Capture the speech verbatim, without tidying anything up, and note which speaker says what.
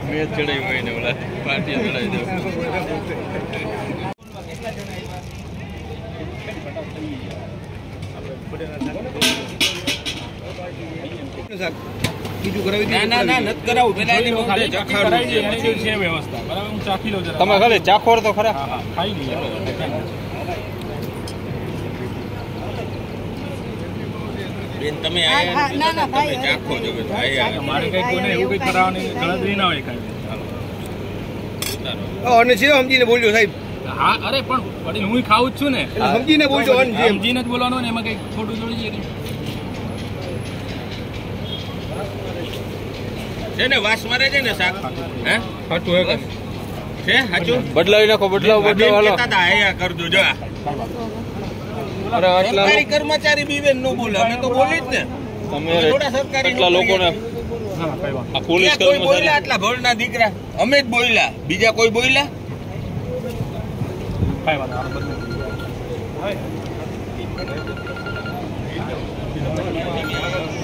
Speaker 1: મેં ચડાવી હોય ને ઓલા પાર્ટીએ ચડાવી દઉં.
Speaker 2: તમે ખાલી ચાખોર તો ખરા
Speaker 1: બેન તમે આયા તમે ચાખો છો કે આયા
Speaker 3: મારે કઈ કોઈને એવું કઈ કરાવવાની ગણતરી ના હોય કઈ.
Speaker 2: અને છે સમજીને બોલજો સાહેબ.
Speaker 3: હા અરે પણ વડીલ હું ખાવું જ છું ને
Speaker 2: સમજીને બોલજો.
Speaker 3: સમજીને જ બોલવાનું ને એમાં કઈ ખોટું જોડી જાય
Speaker 1: છે ને વાસ મારે છે ને શાક હે
Speaker 2: સાચું હે
Speaker 1: છે સાચું
Speaker 2: બદલાવી નાખો બદલાવ બદલાવ હાલો.
Speaker 1: આયા કરજો જો સરકારી કર્મચારી બીવે નો બોલે અમે તો બોલી જ ને.
Speaker 2: તમે
Speaker 1: થોડા સરકારી
Speaker 2: કેટલા લોકોને આ પોલીસ
Speaker 1: કોઈ બોલ્યા આટલા ભોળના દીકરા અમે જ બોલ્યા બીજા કોઈ બોલ્યા.
Speaker 3: કઈ વાત